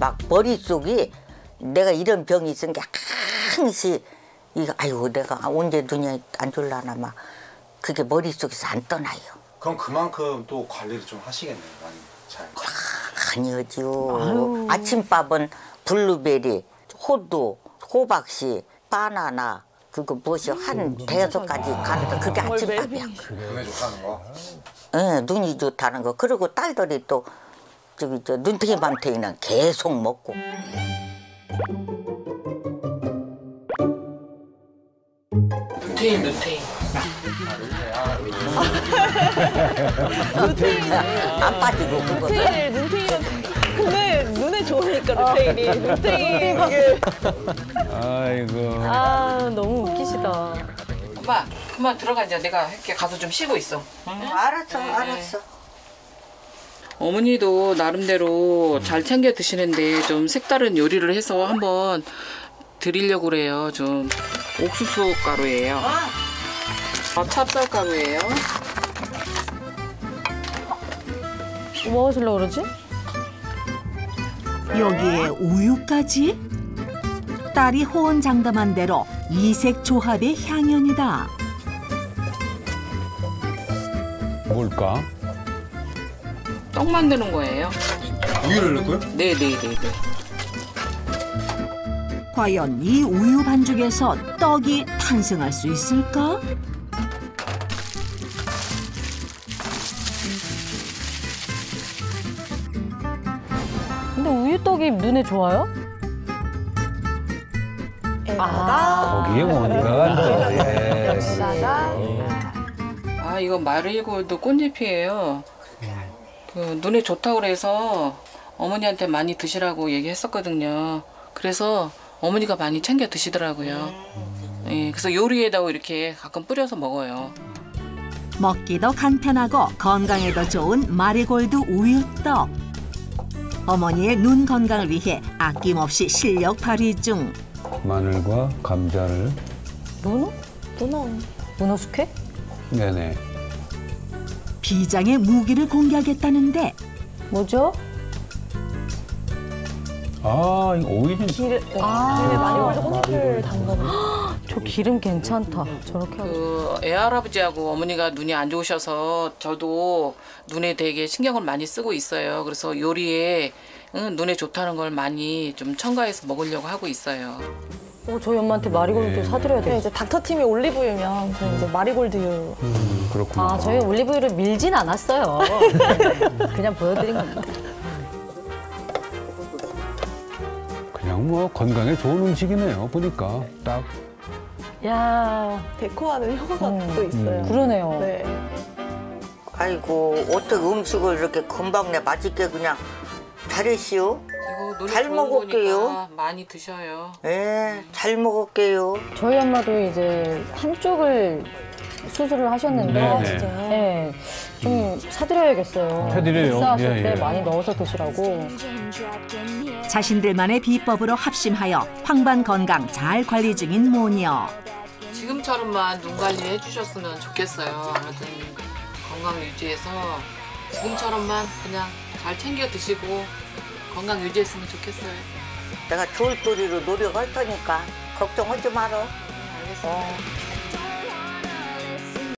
막 머릿속이 내가 이런 병이 있으니까 항시 이거 아이고 내가 언제 눈이 안 졸라나 막 그게 머릿속에서 안 떠나요. 그럼 그만큼 또 관리를 좀 하시겠네요. 많이 잘. 아니죠. 아침밥은 블루베리, 호두, 호박씨, 바나나 그거 무엇이 한 5가지 가는데 그게 아침밥이야. 눈에 좋다는 거? 네, 눈이 좋다는 거. 그리고 딸들이 또 저기 저 눈탱이 밤탱이는 계속 먹고. 눈탱이. 안 빠지고 그거. 눈탱이. 근데 눈에 좋으니까 눈탱이. 아이고. 아 너무 웃기시다. 엄마 그만 들어가 이제 내가 할게. 가서 좀 쉬고 있어. 알았어. 어머니도 나름대로 잘 챙겨 드시는데 좀 색다른 요리를 해서 한번 드리려고 그래요. 좀 옥수수 가루예요. 찹쌀 가루예요. 뭐 하시려고 그러지? 여기에 우유까지? 딸이 호언장담한 대로 이색 조합의 향연이다. 뭘까? 떡 만드는 거예요. 우유를 넣고요? 네네네네. 과연 이 우유 반죽에서 떡이 탄생할 수 있을까? 근데 우유떡이 눈에 좋아요? 거기에 뭔가 또, 예. 아 이거 마리골드 꽃잎이에요. 그 눈에 좋다고 그래서 어머니한테 많이 드시라고 얘기했었거든요. 그래서 어머니가 많이 챙겨 드시더라고요. 예, 그래서 요리에다가 이렇게 가끔 뿌려서 먹어요. 먹기도 간편하고 건강에도 좋은 마리골드 우유떡. 어머니의 눈 건강을 위해 아낌없이 실력 발휘 중. 마늘과 감자를. 문어 숙회? 네네. 비장의 무기를 공개하겠다는데 뭐죠? 아, 이거 오일이. 기름 마리골드 꽃잎을 담가는. 저 기름 괜찮다. 저렇게 하고. 그 애할아버지하고 어머니가 눈이 안 좋으셔서 저도 눈에 되게 신경을 많이 쓰고 있어요. 그래서 요리에 눈에 좋다는 걸 많이 좀 첨가해서 먹으려고 하고 있어요. 저희 엄마한테 마리골드 사드려야 돼. 이제 닥터팀이 올리브유면 저는 이제 마리골드유. 그렇구나. 아, 저희 올리브유를 밀진 않았어요. 그냥 보여드린 겁니다. 그냥 뭐 건강에 좋은 음식이네요. 보니까 딱. 야, 데코하는 효과가 또 있어요. 그러네요. 네. 아이고 어떻게 음식을 이렇게 금방 내 맛있게 그냥 잘했시오. 이거 눈에 잘 좋은 먹을게요. 거니까 많이 드셔요. 잘 먹을게요. 저희 엄마도 이제 한쪽을 수술을 하셨는데 네네. 네, 좀 사드려야겠어요. 사드려요. 식사하실 예, 때 예. 많이 넣어서 드시라고. 자신들만의 비법으로 합심하여 황반 건강 잘 관리 중인 모녀. 지금처럼만 눈 관리해 주셨으면 좋겠어요. 아무튼 건강 유지해서 지금처럼만 그냥 잘 챙겨 드시고 건강 유지했으면 좋겠어요. 내가 좋을 도리로 노력할 테니까 걱정하지 말어. 알겠습니다.